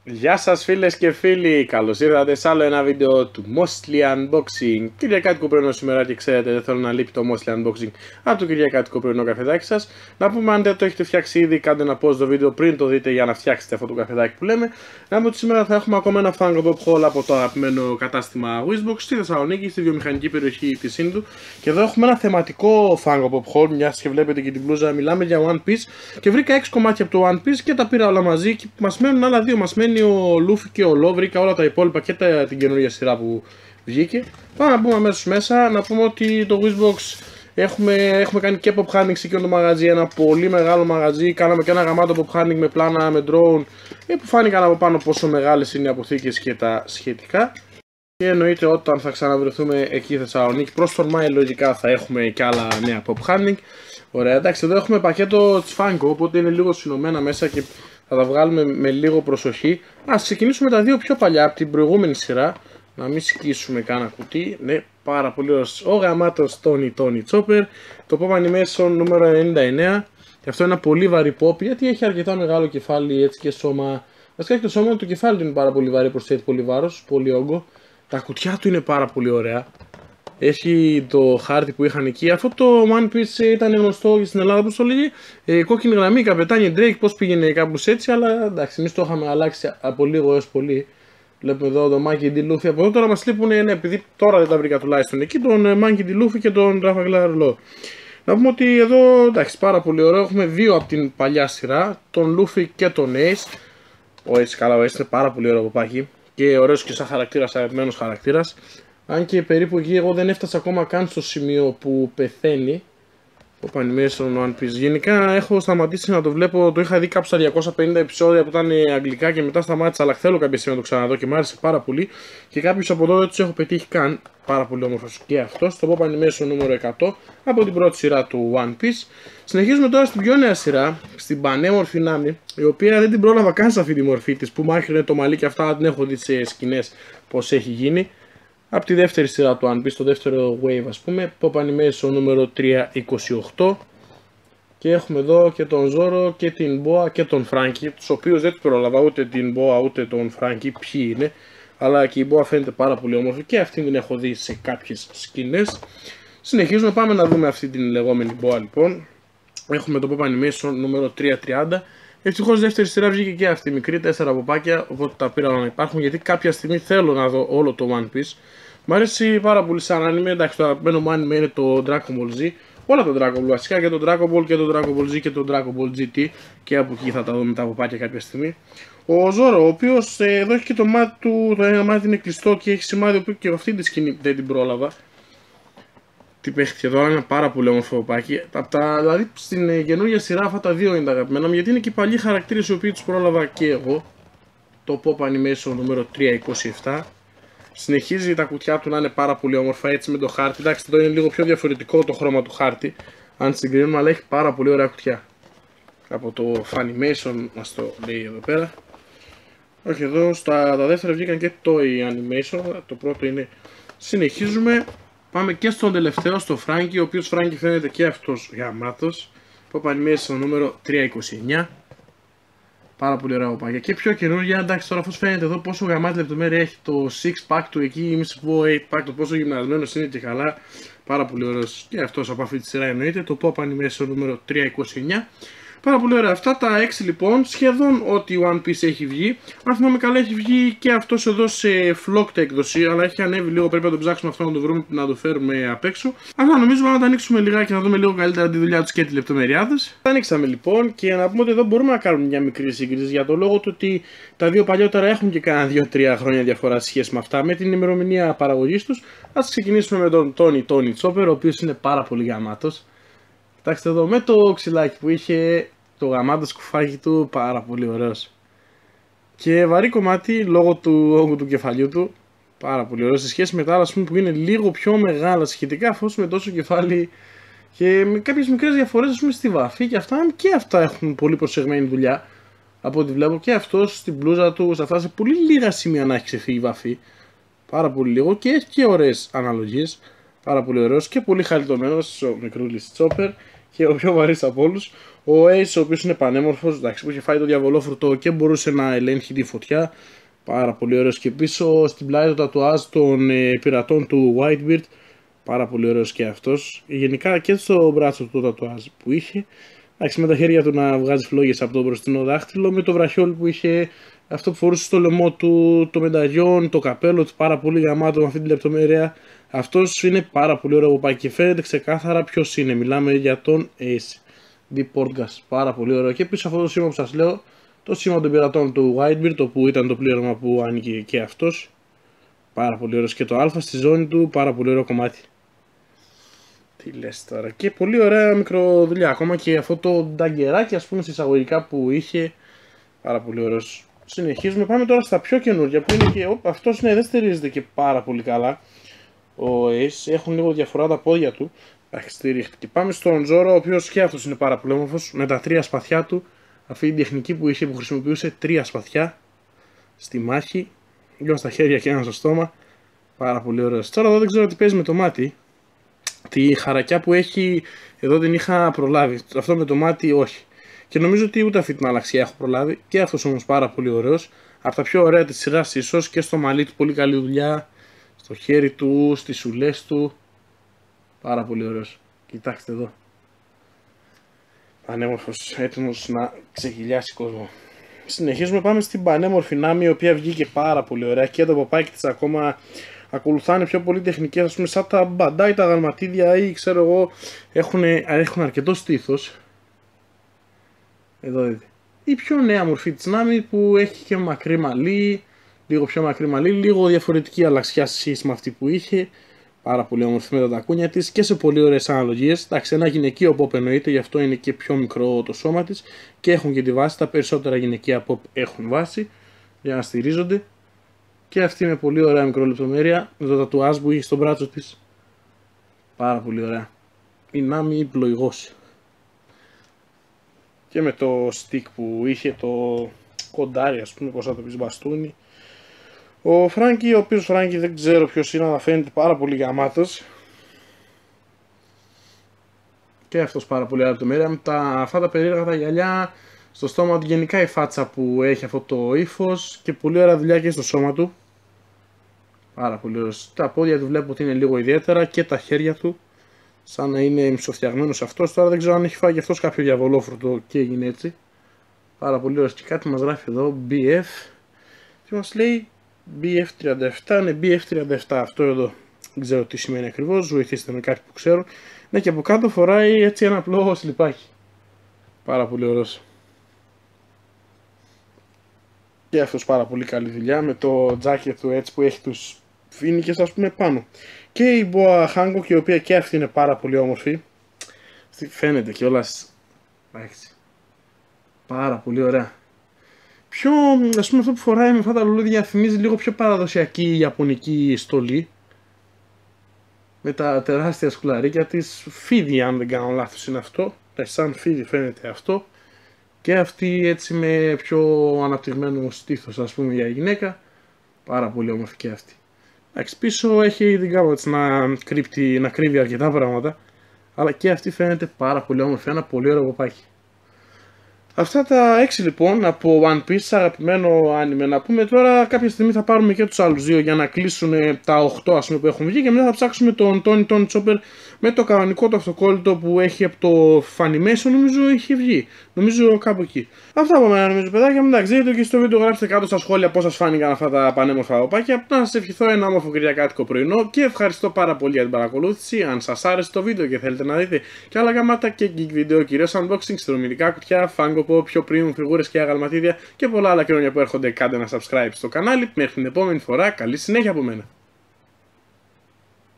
Γεια σας φίλες και φίλοι, καλώς ήρθατε σε άλλο ένα βίντεο του Mostly Unboxing. Κυριακάτικο πρωινό σήμερα και ξέρετε δεν θέλω να λείπει το Mostly Unboxing από το κυριακάτικο πρωινό καφεδάκι σας. Να πούμε αν δεν το έχετε φτιάξει ήδη, κάντε ένα pause το βίντεο πριν το δείτε για να φτιάξετε αυτό το καφεδάκι που λέμε. Να πούμε ότι σήμερα θα έχουμε ακόμα ένα Funko Pop Haul από το αγαπημένο κατάστημα Wishbox στη Θεσσαλονίκη, στη βιομηχανική περιοχή της Ίνδου. Και εδώ έχουμε ένα θεματικό Funko Pop Haul, μιας και βλέπετε και την μπλούζα, μιλάμε για One Piece. Και βρήκα 6 κομμάτια από το One Piece και τα πήρα όλα μαζί και μας μένουν άλλα δύο, μας μένει ο Luffy και ο Law, βρήκα όλα τα υπόλοιπα και την καινούργια σειρά που βγήκε. Πάμε να μπούμε αμέσως μέσα, να πούμε ότι το Wishbox έχουμε κάνει και pop hunting σε εκείνο το μαγαζί, ένα πολύ μεγάλο μαγαζί, κάναμε και ένα γαμάτο pop hunting με πλάνα, με drone, που φάνηκαν από πάνω πόσο μεγάλες είναι οι αποθήκες και τα σχετικά. Και εννοείται όταν θα ξαναβρεθούμε εκεί Θεσσαλονίκη προς τον Μάη λογικά θα έχουμε και άλλα νέα pop hunting. Ωραία, εντάξει, εδώ έχουμε πακέτο της Funko, οπότε είναι λίγο συνωμένα μέσα και θα τα βγάλουμε με λίγο προσοχή. Ας ξεκινήσουμε τα δύο πιο παλιά από την προηγούμενη σειρά. Να μην σκίσουμε κάνα κουτί. Ναι, πάρα πολύ ωραίος. Ο γαμάτος Tony Chopper. Το Pop Animation νούμερο 99. Και αυτό είναι ένα πολύ βαρύ pop γιατί έχει αρκετά μεγάλο κεφάλι έτσι και σώμα. Βασικά και το σώμα του κεφάλι του είναι πάρα πολύ βαρύ, προσθέτει πολύ βάρος, πολύ όγκο. Τα κουτιά του είναι πάρα πολύ ωραία. Έχει το χάρτη που είχαν εκεί. Αυτό το One Piece ήταν γνωστό στην Ελλάδα, όπως το λέγει. Κόκκινη γραμμή, καπετάνι Drake, πώς πήγαινε κάπως έτσι. Αλλά εντάξει, εμείς το είχαμε αλλάξει από λίγο έως πολύ. Βλέπουμε εδώ το Monkey D. Luffy. Από εδώ τώρα μας λείπουν, ναι, επειδή τώρα δεν τα βρήκα τουλάχιστον εκεί, τον Monkey D. Luffy και τον Trafalgar Law. Να πούμε ότι εδώ εντάξει, πάρα πολύ ωραίο. Έχουμε δύο από την παλιά σειρά, τον Luffy και τον Ace. Ο Ace, καλά, ο Ace είναι πάρα πολύ ωραίο παπάκι. Και ωραίος και σαν χαρακτήρας, αγαπημένος χαρακτήρας. Αν και περίπου εκεί εγώ δεν έφτασα ακόμα καν στο σημείο που πεθαίνει ο Animation One Piece. Γενικά έχω σταματήσει να το βλέπω, το είχα δει κάπου στα 250 επεισόδια που ήταν αγγλικά και μετά σταμάτησα, αλλά θέλω κάποια στιγμή να το ξαναδώ και μου άρεσε πάρα πολύ. Και κάποιους από εδώ δεν τους έχω πετύχει καν, πάρα πολύ όμορφος και αυτός, το Pop Animation νούμερο 100 από την πρώτη σειρά του One Piece. Συνεχίζουμε τώρα στην πιο νέα σειρά, στην πανέμορφη Nami, η οποία δεν την πρόλαβα καν σε αυτή τη μορφή της, που μάχηρε το μαλλί και αυτά την έχω δει σε σκηνές πως έχει γίνει. Από τη δεύτερη σειρά του One Piece, το δεύτερο wave ας πούμε, Pop Animation νούμερο 328. Και έχουμε εδώ και τον Zoro και την Boa και τον Franky, τους οποίους δεν τους πρόλαβα ούτε την Boa ούτε τον Franky ποιοι είναι. Αλλά και η Boa φαίνεται πάρα πολύ όμορφη και αυτή την έχω δει σε κάποιες σκηνές. Συνεχίζουμε, πάμε να δούμε αυτή την λεγόμενη Boa λοιπόν. Έχουμε το Pop Animation νούμερο 330. Ευτυχώς δεύτερη σειρά βγήκε και αυτή μικρή, 4 ποπάκια, οπότε τα πήρα να υπάρχουν γιατί κάποια στιγμή θέλω να δω όλο το One Piece. Μ' αρέσει πάρα πολύ σαν anime, εντάξει το αγαπημένο μου anime είναι το Dragon Ball Z. Όλα τα Dragon Ball βασικά, και το Dragon Ball και το Dragon Ball Z και το Dragon Ball GT, και από εκεί θα τα δούμε τα ποπάκια κάποια στιγμή. Ο Zoro, ο οποίος εδώ έχει και το μάτι του, το ένα μάτι είναι κλειστό και έχει σημάδι που και αυτή τη σκηνή δεν την πρόλαβα. Τι παίχτηκε εδώ, είναι πάρα πολύ όμορφο ποπάκι. Δηλαδή στην καινούργια σειρά αυτά τα δύο είναι τα αγαπημένα μου γιατί είναι και οι παλιοί χαρακτήρες οι οποίοι τους πρόλαβα και εγώ. Το Pop Animation νούμερο 327. Συνεχίζει τα κουτιά του να είναι πάρα πολύ όμορφα έτσι με το χάρτη. Εντάξει, εδώ είναι λίγο πιο διαφορετικό το χρώμα του χάρτη, αν συγκρίνουμε, αλλά έχει πάρα πολύ ωραία κουτιά. Από το Funimation μας το λέει εδώ πέρα. Όχι, εδώ τα δεύτερα βγήκαν και το Animation, το πρώτο είναι. Συνεχίζουμε. Πάμε και στον τελευταίο, στο Franky, ο οποίος Franky φαίνεται και αυτός γαμάτος. Pop Animation νούμερο 329. Πάρα πολύ ωραία παπάκια. Και πιο καινούργια, εντάξει τώρα αυτός φαίνεται εδώ πόσο γαμάτη λεπτομέρεια έχει το 6 pack του εκεί, μη σου πω 8 pack, το πόσο γυμνασμένος είναι και καλά. Πάρα πολύ ωραίος και αυτός από αυτή τη σειρά εννοείται, το Pop Animation νούμερο 329. Πάρα πολύ ωραία. Αυτά τα 6 λοιπόν, σχεδόν ό,τι One Piece έχει βγει. Αν θυμάμαι καλά, έχει βγει και αυτός εδώ σε flocked έκδοση, αλλά έχει ανέβει λίγο. Πρέπει να το ψάξουμε αυτό, να το βρούμε, να το φέρουμε απ' έξω. Αλλά νομίζουμε να τα ανοίξουμε λιγάκι, να δούμε λίγο καλύτερα τη δουλειά τους και τη λεπτομεριά τους. Τα ανοίξαμε λοιπόν και να πούμε ότι εδώ μπορούμε να κάνουμε μια μικρή σύγκριση για το λόγο του ότι τα δύο παλιότερα έχουν και κάνα 2-3 χρόνια διαφορά σε σχέση με αυτά, με την ημερομηνία παραγωγής τους. Ας ξεκινήσουμε με τον Tony Chopper, ο οποίος είναι πάρα πολύ γαμάτος. Κοιτάξτε εδώ με το ξυλάκι που είχε, το γαμάτο σκουφάκι του, πάρα πολύ ωραίος. Και βαρύ κομμάτι λόγω του όγκου του κεφαλιού του, πάρα πολύ ωραίο σε σχέση με τα άλλα που είναι λίγο πιο μεγάλα σχετικά, αφού με τόσο κεφάλι και με κάποιες μικρές διαφορές στη βαφή και αυτά έχουν πολύ προσεγμένη δουλειά. Από ό,τι βλέπω και αυτός στην μπλούζα του, σε αυτά σε πολύ λίγα σημεία να έχει ξεφύγει η βαφή. Πάρα πολύ λίγο και έχει και ωραίες αναλογίες. Πάρα πολύ ωραίος και πολύ χαριτωμένος ο μικρούλης Chopper. και ο πιο βαρύς από όλους. Ο Ace, ο οποίος είναι πανέμορφος, εντάξει, που είχε φάει το διαβολόφρουτο και μπορούσε να ελέγχει τη φωτιά. Πάρα πολύ ωραίος. Και πίσω στην πλάτη το τατουάζ των πειρατών του Whitebeard. Πάρα πολύ ωραίος και αυτός. Γενικά και στο μπράτσο του τατουάζ που είχε. Εντάξει, με τα χέρια του να βγάζει φλόγες από το μπροστινό δάχτυλο. Με το βραχιόλ που είχε, αυτό που φορούσε στο λαιμό του, το μενταγιόν, το καπέλο του, πάρα πολύ γαμάτο με αυτή τη λεπτομέρεια. Αυτός είναι πάρα πολύ ωραίο παπάκι και φαίνεται ξεκάθαρα ποιος είναι. Μιλάμε για τον Ace. Deep Portgas. Πάρα πολύ ωραίο. Και πίσω αυτό το σήμα που σας λέω, το σήμα των πειρατών του Whitebeard, το που ήταν το πλήρωμα που άνοιγε και αυτός. Πάρα πολύ ωραίος. Και το α στη ζώνη του, πάρα πολύ ωραίο κομμάτι. Τι λες τώρα. Και πολύ ωραία μικροδουλειά. Ακόμα και αυτό το νταγκεράκι, ας πούμε, εισαγωγικά που είχε. Πάρα πολύ ωραίος. Συνεχίζουμε. Πάμε τώρα στα πιο καινούργια που είναι και. Αυτός ναι, δεν στερίζεται και πάρα πολύ καλά. Ο Ace. Έχουν λίγο διαφορά τα πόδια του. Και πάμε στον Zoro, ο οποίος και αυτός είναι πάρα πολύ όμορφος. Με τα 3 σπαθιά του. Αυτή η τεχνική που είχε, που χρησιμοποιούσε 3 σπαθιά στη μάχη. 2 στα χέρια και 1 στο στόμα. Πάρα πολύ ωραίος. Τώρα εδώ δεν ξέρω τι παίζει με το μάτι. Τη χαρακιά που έχει εδώ την είχα προλάβει. Αυτό με το μάτι όχι. Και νομίζω ότι ούτε αυτή την αλλαξία έχω προλάβει. Και αυτός όμως πάρα πολύ ωραίος. Από τα πιο ωραία της σειράς ίσως. Και στο μαλλί του πολύ καλή δουλειά. Στο χέρι του, στις σουλές του. Πάρα πολύ ωραίος. Κοιτάξτε εδώ. Πανέμορφος, έτοιμος να ξεχυλιάσει κόσμο. Συνεχίζουμε, πάμε στην πανέμορφη Νάμι, η οποία βγήκε πάρα πολύ ωραία. Και το παπάκι της ακόμα ακολουθάνε πιο πολύ τεχνικές, ας πούμε, σαν τα μπαντάι, τα γαλματίδια ή ξέρω εγώ, έχουν αρκετό στήθος. Εδώ δείτε. Η πιο νέα μορφή της Νάμι που έχει και μακρύ μαλλί, λίγο πιο μακρύ μαλλί, λίγο διαφορετική αλλαξιά σε σχέση με αυτή που είχε. Πάρα πολύ όμορφη με τα τακούνια της και σε πολύ ωραίες αναλογίες. Εντάξει, ένα γυναικείο pop εννοείται, γι' αυτό είναι και πιο μικρό το σώμα της και έχουν και τη βάση. Τα περισσότερα γυναικεία pop έχουν βάση για να στηρίζονται. Και αυτή με πολύ ωραία μικρολεπτομέρεια, με το τατουάζ που είχε στο μπράτσο της. Πάρα πολύ ωραία. Η Νάμι πλοηγός. Και με το stick που είχε, το κοντάρι, ας πούμε, πώς θα το πεις, μπαστούνι. Ο Φράγκη, ο οποίος Φράγκη δεν ξέρω ποιος είναι, αλλά φαίνεται πάρα πολύ γαμάτος. Και αυτός πάρα πολύ λεπτομέρεια με αυτά τα περίεργα τα γυαλιά στο στόμα του, γενικά η φάτσα που έχει αυτό το ύφος και πολύ ωραία δουλειά και στο σώμα του. Πάρα πολύ ωραίος. Τα πόδια του βλέπω ότι είναι λίγο ιδιαίτερα και τα χέρια του σαν να είναι μισοφτιαγμένος αυτός. Τώρα δεν ξέρω αν έχει φάει και αυτός κάποιο διαβολόφρουτο και έγινε έτσι. Πάρα πολύ ωραίος. Και κάτι μας γράφει εδώ BF. Τι μας λέει? BF37, ναι, BF37 αυτό εδώ. Δεν ξέρω τι σημαίνει ακριβώς, βοηθήστε με κάτι που ξέρω. Ναι, και από κάτω φοράει έτσι ένα απλό σλιπάκι. Πάρα πολύ ωραίος. Και αυτός πάρα πολύ καλή δουλειά με το jacket του έτσι που έχει τους φοίνικες, ας πούμε, πάνω. Και η Boa Hancock, η οποία και αυτή είναι πάρα πολύ όμορφη. Φαίνεται κιόλας. Πάρα πολύ ωραία. Πιο, ας πούμε, αυτό που φοράει με αυτά τα λουλούδια θυμίζει λίγο πιο παραδοσιακή ιαπωνική στολή. Με τα τεράστια σκουλαρίκια της. Φίδι, αν δεν κάνω λάθος, είναι αυτό. Σαν φίδι φαίνεται αυτό. Και αυτή έτσι με πιο αναπτυγμένο στήθος, ας πούμε, για γυναίκα. Πάρα πολύ όμορφη και αυτή. Εντάξει, πίσω έχει την κάπου έτσι να κρύβει αρκετά πράγματα. Αλλά και αυτή φαίνεται πάρα πολύ όμορφη. Ένα πολύ ωραίο κοπάκι. Αυτά τα 6 λοιπόν από One Piece, αγαπημένο άνιμε. Να πούμε τώρα, κάποια στιγμή θα πάρουμε και τους άλλους 2 για να κλείσουν τα 8 ας πούμε που έχουν βγει και μετά θα ψάξουμε τον Tony Chopper με το κανονικό το αυτοκόλλητο που έχει από το Funimation, νομίζω έχει βγει. Νομίζω κάπου εκεί. Αυτά από μένα νομίζω, παιδάκια μου. Εντάξει, δείτε και στο βίντεο, γράψτε κάτω στα σχόλια πώς σας φάνηκαν αυτά τα πανέμορφα οπάκια. Να σας ευχηθώ ένα όμορφο κυριακάτικο πρωινό και ευχαριστώ πάρα πολύ για την παρακολούθηση. Αν σας άρεσε το βίντεο και θέλετε να δείτε και άλλα γαμάτα και geek βίντεο, κυρίως unboxing, στρομητικά κουτιά, Funko Pop, πιο premium φιγούρες και αγαλματίδια και πολλά άλλα καινούργια που έρχονται, κάντε ένα subscribe στο κανάλι. Μέχρι την επόμενη φορά, καλή συνέχεια από μένα.